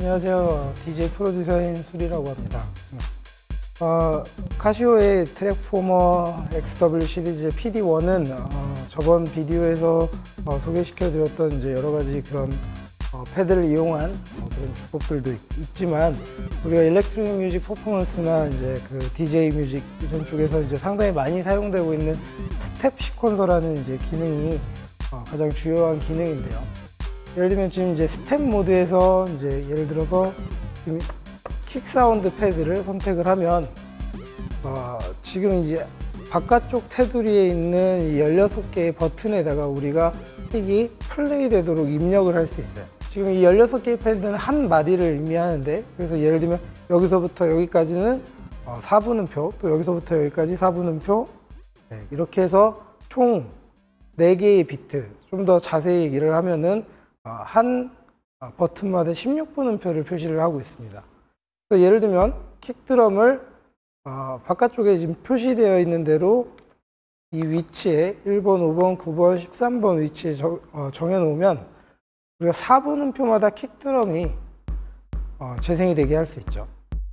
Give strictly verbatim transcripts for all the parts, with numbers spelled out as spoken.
안녕하세요. 디제이 프로듀서인 수리라고 합니다. 어, 카시오의 트랙포머 엑스더블유 시리즈의 피디 원은 어, 저번 비디오에서 어, 소개시켜 드렸던 이제 여러 가지 그런 어, 패드를 이용한 어, 그런 주법들도 있, 있지만 우리가 일렉트로닉 뮤직 퍼포먼스나 이제 그 디제이 뮤직 이런 쪽에서 이제 상당히 많이 사용되고 있는 스텝 시퀀서라는 이제 기능이 어, 가장 주요한 기능인데요. 예를 들면 지금 이제 스텝 모드에서 이제 예를 들어서 지금 킥 사운드 패드를 선택을 하면 어, 지금 이제 바깥쪽 테두리에 있는 이 열여섯 개의 버튼에다가 우리가 킥이 플레이 되도록 입력을 할 수 있어요. 지금 이 열여섯 개의 패드는 한 마디를 의미하는데, 그래서 예를 들면 여기서부터 여기까지는 어, 사 분음표, 또 여기서부터 여기까지 사 분음표, 네, 이렇게 해서 총 네 개의 비트, 좀 더 자세히 얘기를 하면은 어, 한 버튼마다 십육 분음표를 표시를 하고 있습니다. 예를 들면 킥드럼을 어, 바깥쪽에 지금 표시되어 있는 대로 이 위치에 일 번, 오 번, 구 번, 십삼 번 위치에 저, 어, 정해놓으면 우리가 사 분음표마다 킥드럼이 어, 재생이 되게 할 수 있죠.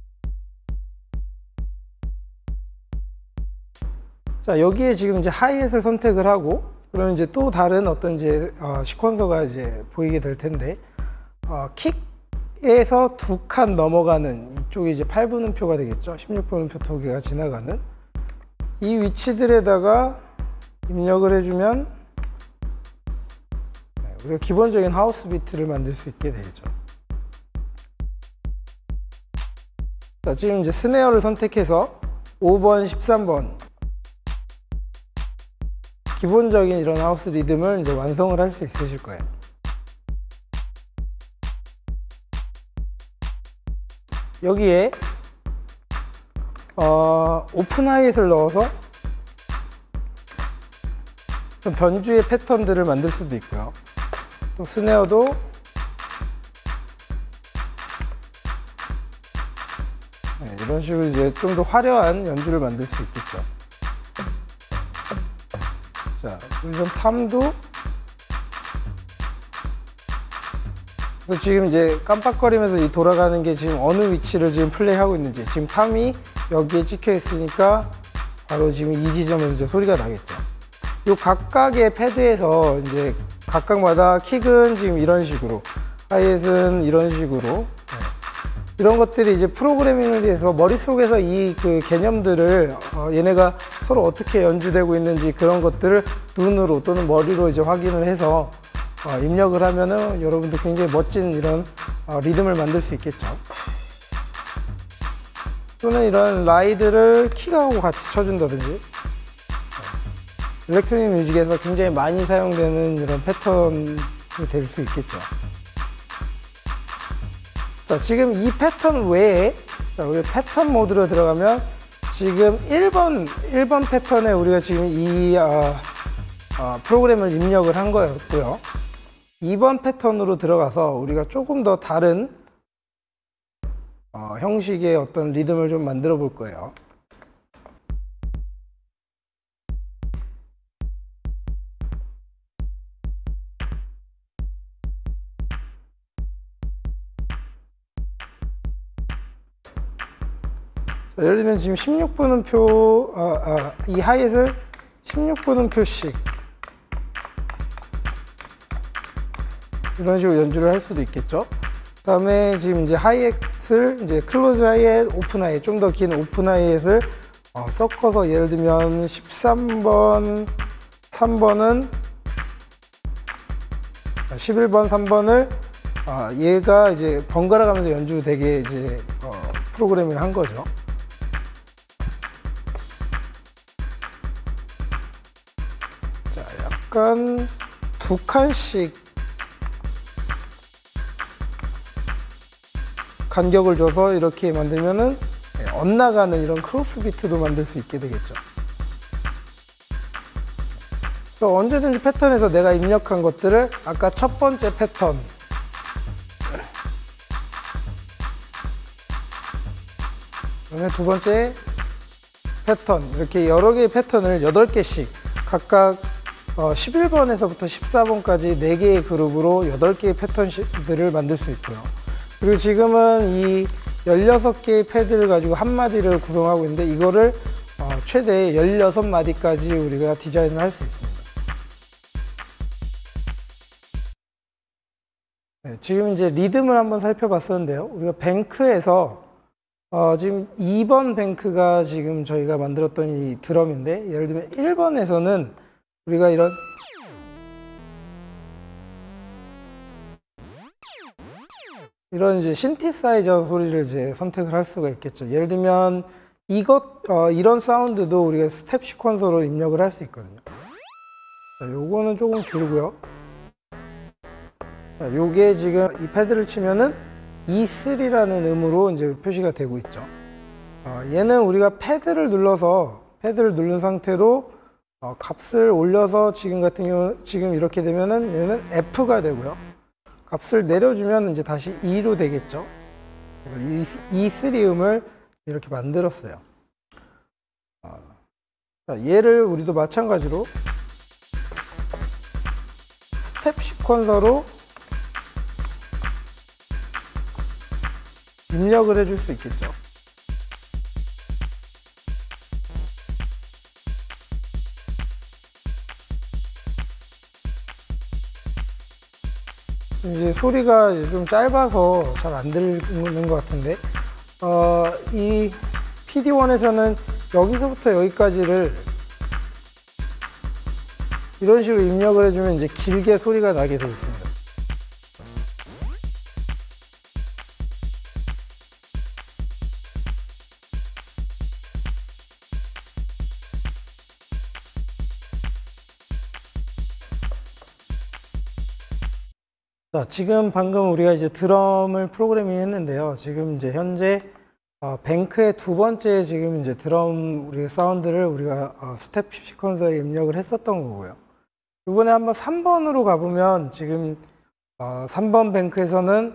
자, 여기에 지금 이제 하이햇을 선택을 하고, 그러면 이제 또 다른 어떤 이제 어, 시퀀서가 이제 보이게 될 텐데, 어, 킥에서 두 칸 넘어가는 이쪽이 이제 팔 분음표가 되겠죠. 십육 분음표 두 개가 지나가는 이 위치들에다가 입력을 해주면 네, 우리가 기본적인 하우스 비트를 만들 수 있게 되죠. 자, 지금 이제 스네어를 선택해서 오 번, 십삼 번 기본적인 이런 하우스 리듬을 이제 완성을 할 수 있으실 거예요. 여기에 어, 오픈 하이햇을 넣어서 변주의 패턴들을 만들 수도 있고요. 또 스네어도 네, 이런 식으로 이제 좀 더 화려한 연주를 만들 수 있겠죠. 자, 우선 탐도 그래서 지금 이제 깜빡거리면서 이 돌아가는 게 지금 어느 위치를 지금 플레이하고 있는지, 지금 탐이 여기에 찍혀 있으니까 바로 지금 이 지점에서 이제 소리가 나겠죠. 요 각각의 패드에서 이제 각각마다 킥은 지금 이런 식으로, 하이햇은 이런 식으로, 네. 이런 것들이 이제 프로그래밍을 위해서 머릿속에서 이 그 개념들을 어, 얘네가 서로 어떻게 연주되고 있는지 그런 것들을 눈으로 또는 머리로 이제 확인을 해서 어, 입력을 하면은 여러분도 굉장히 멋진 이런 어, 리듬을 만들 수 있겠죠. 또는 이런 라이드를 킥하고 같이 쳐준다든지, 일렉트로닉 뮤직에서 굉장히 많이 사용되는 이런 패턴이 될 수 있겠죠. 자, 지금 이 패턴 외에, 자, 우리 패턴 모드로 들어가면 지금 일 번, 일 번 패턴에 우리가 지금 이 어, 어, 프로그램을 입력을 한 거였고요. 이 번 패턴으로 들어가서 우리가 조금 더 다른 어, 형식의 어떤 리듬을 좀 만들어 볼 거예요. 자, 예를 들면 지금 십육 분음표, 아, 아, 이 하이햇을 십육 분음표씩 이런 식으로 연주를 할 수도 있겠죠. 그 다음에 지금 이제 하이햇을 이제 클로즈 하이햇, 오픈 하이햇, 좀 더 긴 오픈 하이햇을 어, 섞어서 예를 들면 십삼 번, 삼 번은 십일 번, 삼 번을 어, 얘가 이제 번갈아 가면서 연주되게 이제 어, 프로그래밍을 한 거죠. 자, 약간 두 칸씩 간격을 줘서 이렇게 만들면은 엇나가는 이런 크로스 비트도 만들 수 있게 되겠죠. 또 언제든지 패턴에서 내가 입력한 것들을 아까 첫 번째 패턴, 그다음에 두 번째 패턴, 이렇게 여러 개의 패턴을 여덟 개씩 각각 어, 십일 번에서부터 십사 번까지 네 개의 그룹으로 여덟 개의 패턴들을 만들 수 있고요. 그리고 지금은 이 열여섯 개의 패드를 가지고 한 마디를 구성하고 있는데 이거를 어, 최대 열여섯 마디까지 우리가 디자인을 할 수 있습니다. 네, 지금 이제 리듬을 한번 살펴봤었는데요. 우리가 뱅크에서 어, 지금 이 번 뱅크가 지금 저희가 만들었던 이 드럼인데, 예를 들면 일 번에서는 우리가 이런 이런 이제 신티사이저 소리를 이제 선택을 할 수가 있겠죠. 예를 들면 이것 어, 이런 사운드도 우리가 스텝 시퀀서로 입력을 할 수 있거든요. 자, 요거는 조금 길고요. 자, 요게 지금 이 패드를 치면은 이 쓰리라는 음으로 이제 표시가 되고 있죠. 어, 얘는 우리가 패드를 눌러서 패드를 누른 상태로 어, 값을 올려서 지금 같은 경우 지금 이렇게 되면은 얘는 F가 되고요. 값을 내려주면 이제 다시 이로 되겠죠. 그래서 이 쓰리 음을 이렇게 만들었어요. 어, 자, 얘를 우리도 마찬가지로 스텝 시퀀서로 입력을 해줄 수 있겠죠. 이제 소리가 좀 짧아서 잘 안 들리는 것 같은데, 어, 이 피디원에서는 여기서부터 여기까지를 이런 식으로 입력을 해주면 이제 길게 소리가 나게 되어 있습니다. 자, 지금 방금 우리가 이제 드럼을 프로그래밍 했는데요. 지금 이제 현재 어, 뱅크의 두 번째 지금 이제 드럼 우리 사운드를 우리가 어, 스텝 시퀀서에 입력을 했었던 거고요. 이번에 한번 삼 번으로 가보면 지금 어, 삼 번 뱅크에서는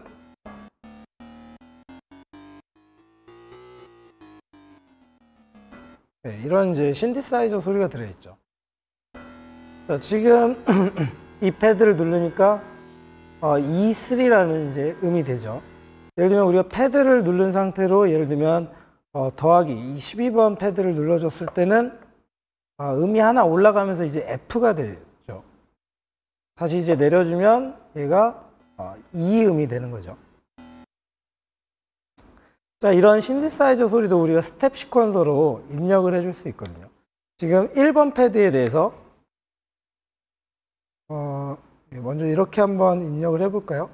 네, 이런 이제 신디사이저 소리가 들어있죠. 자, 지금 이 패드를 누르니까 어, 이 쓰리라는 이제 음이 되죠. 예를 들면 우리가 패드를 누른 상태로 예를 들면 어, 더하기 이 십이 번 패드를 눌러줬을 때는 어, 음이 하나 올라가면서 이제 F가 되죠. 다시 이제 내려주면 얘가 어, 이 음이 되는 거죠. 자, 이런 신디사이저 소리도 우리가 스텝 시퀀서로 입력을 해줄 수 있거든요. 지금 일 번 패드에 대해서 어, 먼저 이렇게 한번 입력을 해볼까요?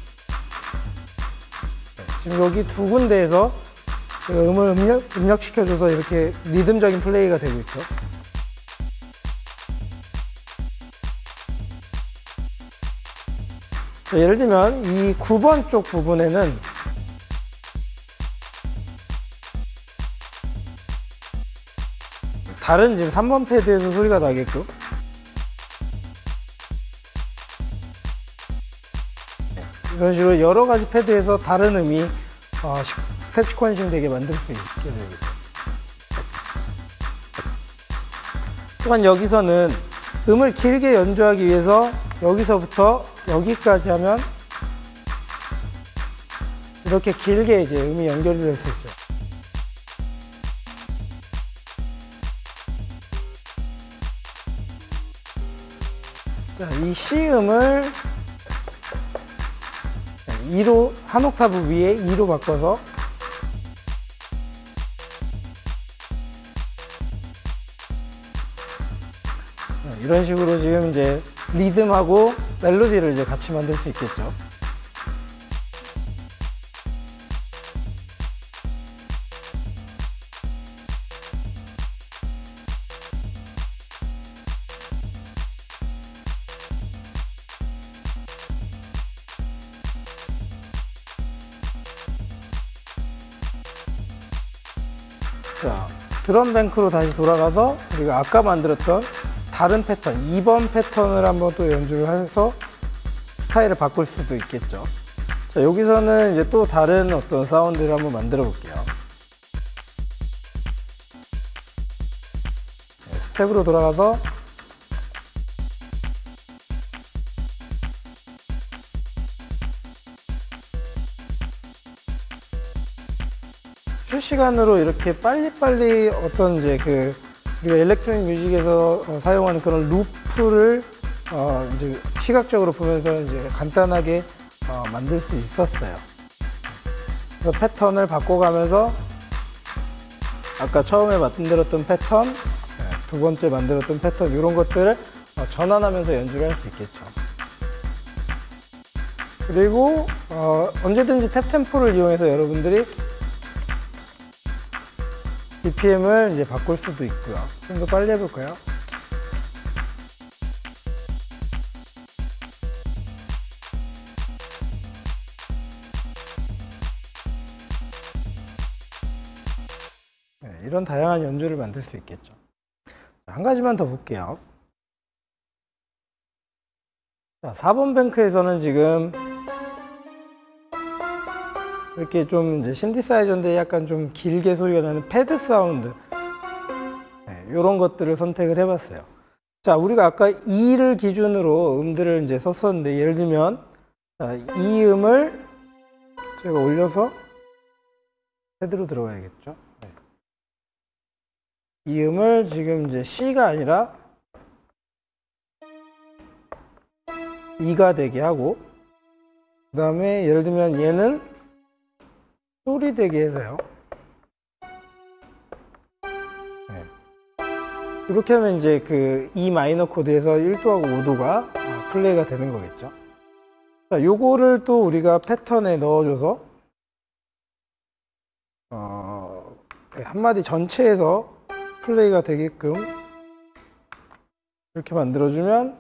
지금 여기 두 군데에서 음을 입력, 입력시켜줘서 이렇게 리듬적인 플레이가 되고 있죠. 자, 예를 들면 이 구 번 쪽 부분에는 다른 지금 삼 번 패드에서 소리가 나게끔 이런 식으로 여러 가지 패드에서 다른 음이 어, 스텝 시퀀싱 되게 만들 수 있게 되겠죠. 또한 여기서는 음을 길게 연주하기 위해서 여기서부터 여기까지 하면 이렇게 길게 이제 음이 연결이 될 수 있어요. 자, 이 C 음을 이로 한 옥타브 위에 이로 바꿔서 이런 식으로 지금 이제 리듬하고 멜로디를 이제 같이 만들 수 있겠죠. 자, 드럼 뱅크로 다시 돌아가서 우리가 아까 만들었던 다른 패턴, 이 번 패턴을 한번 또 연주를 해서 스타일을 바꿀 수도 있겠죠. 자, 여기서는 이제 또 다른 어떤 사운드를 한번 만들어 볼게요. 네, 스텝으로 돌아가서 실시간으로 이렇게 빨리빨리 어떤 이제 그 우리가 일렉트로닉 뮤직에서 어, 사용하는 그런 루프를 어, 이제 시각적으로 보면서 이제 간단하게 어, 만들 수 있었어요. 그래서 패턴을 바꿔가면서 아까 처음에 만들었던 패턴, 두 번째 만들었던 패턴 이런 것들을 어, 전환하면서 연주를 할 수 있겠죠. 그리고 어, 언제든지 탭 템포를 이용해서 여러분들이 비피엠을 이제 바꿀 수도 있고요. 좀 더 빨리 해볼까요? 네, 이런 다양한 연주를 만들 수 있겠죠. 한 가지만 더 볼게요. 자, 사 번 뱅크에서는 지금 이렇게 좀 이제 신디사이저인데 약간 좀 길게 소리가 나는 패드 사운드, 네, 이런 것들을 선택을 해봤어요. 자, 우리가 아까 E를 기준으로 음들을 이제 썼었는데, 예를 들면 자, 이 음을 제가 올려서 패드로 들어가야겠죠. 네. 이 음을 지금 이제 C가 아니라 E가 되게 하고, 그 다음에 예를 들면 얘는 소리 되게 해서요. 네. 이렇게 하면 이제 그 E 마이너 코드에서 일 도하고 오 도가 플레이가 되는 거겠죠. 자, 요거를 또 우리가 패턴에 넣어줘서 어, 한마디 전체에서 플레이가 되게끔 이렇게 만들어주면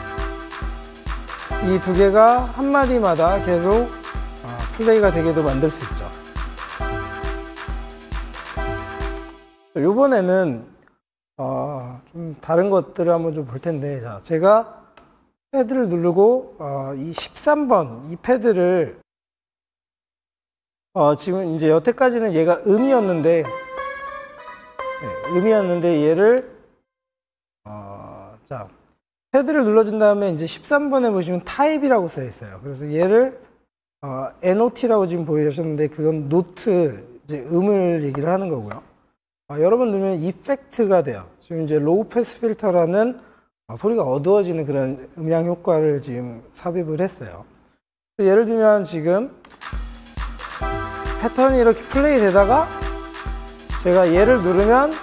이 두 개가 한마디마다 계속 플레이가 되게도 만들 수 있죠. 요번에는 어, 좀 다른 것들을 한번 좀 볼 텐데, 자, 제가 패드를 누르고 어, 이 십삼 번 이 패드를 어, 지금 이제 여태까지는 얘가 음이었는데 네, 음이었는데 얘를 어, 자, 패드를 눌러준 다음에 이제 십삼 번에 보시면 타입이라고 써 있어요. 그래서 얘를 어, 엔오티라고 지금 보여주셨는데 그건 노트, 이제 음을 얘기를 하는 거고요. 아, 여러분 누르면 이펙트가 돼요. 지금 이제 로우 패스 필터라는 아, 소리가 어두워지는 그런 음향 효과를 지금 삽입을 했어요. 예를 들면 지금 패턴이 이렇게 플레이 되다가 제가 얘를 누르면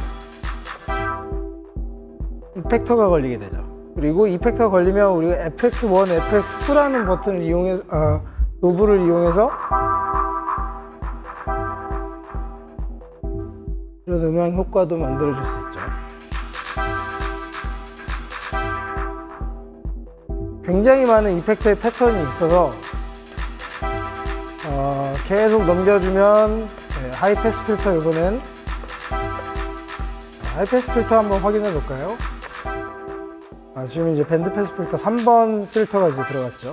이펙터가 걸리게 되죠. 그리고 이펙터가 걸리면 우리가 에프엑스 원, 에프엑스 투라는 버튼을 이용해서 아, 노브를 이용해서 이런 음향 효과도 만들어줄 수 있죠. 굉장히 많은 이펙트의 패턴이 있어서 어, 계속 넘겨주면 네, 하이패스 필터, 이번엔 하이패스 필터 한번 확인해 볼까요? 아, 지금 이제 밴드패스 필터 삼 번 필터가 이제 들어갔죠.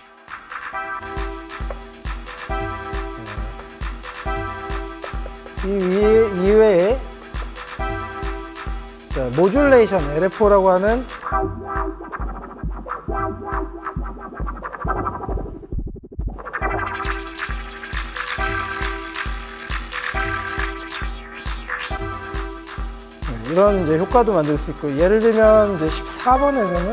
이 위에, 이외에 자, 모듈레이션 엘에프오라고 하는 이런 이제 효과도 만들 수 있고, 예를 들면 이제 십사 번에서는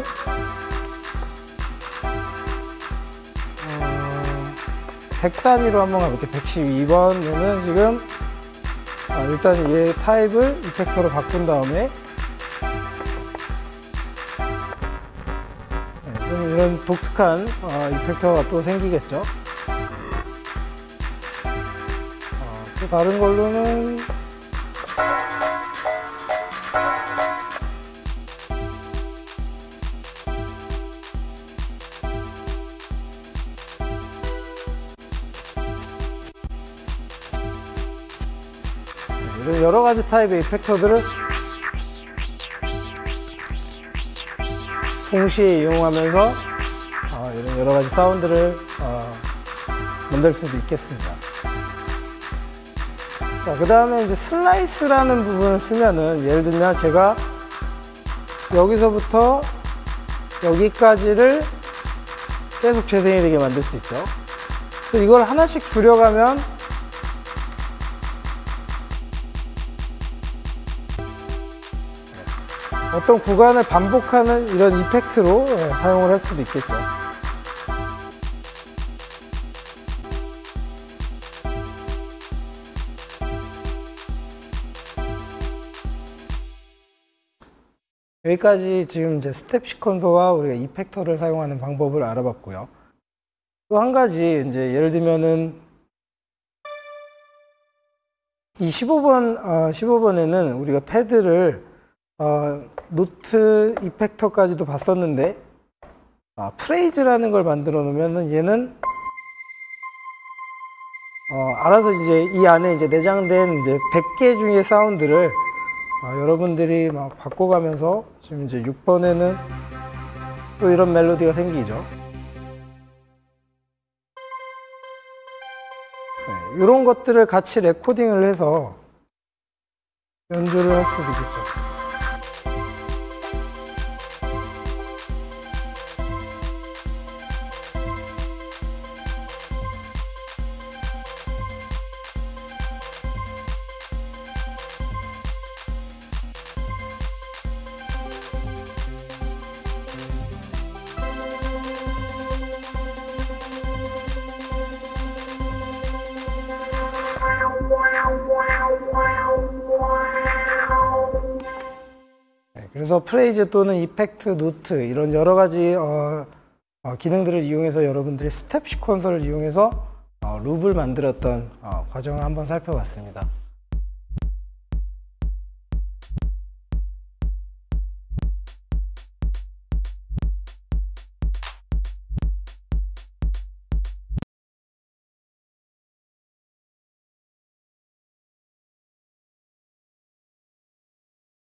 어, 백 단위로 한번 가볼게요. 백십이 번에는 지금 아, 일단 얘 타입을 이펙터로 바꾼 다음에 네, 좀 이런 독특한 어, 이펙터가 또 생기겠죠. 어, 또 다른 걸로는 이런 여러 가지 타입의 이펙터들을 동시에 이용하면서 어, 이런 여러 가지 사운드를 어, 만들 수도 있겠습니다. 자, 그 다음에 이제 슬라이스라는 부분을 쓰면은, 예를 들면 제가 여기서부터 여기까지를 계속 재생이 되게 만들 수 있죠. 그래서 이걸 하나씩 줄여가면 어떤 구간을 반복하는 이런 이펙트로 사용을 할 수도 있겠죠. 여기까지 지금 이제 스텝 시퀀서와 우리가 이펙터를 사용하는 방법을 알아봤고요. 또 한 가지 이제 예를 들면은 이 십오 번, 어, 십오 번에는 우리가 패드를 어, 노트 이펙터까지도 봤었는데 어, 프레이즈라는 걸 만들어 놓으면은 얘는 어, 알아서 이제 이 안에 이제 내장된 이제 백 개 중의 사운드를 어, 여러분들이 막 바꿔가면서 지금 이제 육 번에는 또 이런 멜로디가 생기죠. 네, 이런 것들을 같이 레코딩을 해서 연주를 할 수도 있겠죠. 그래서 프레이즈 또는 이펙트, 노트 이런 여러 가지 어, 어, 기능들을 이용해서 여러분들이 스텝 시퀀서를 이용해서 어, 룹을 만들었던 어, 과정을 한번 살펴봤습니다.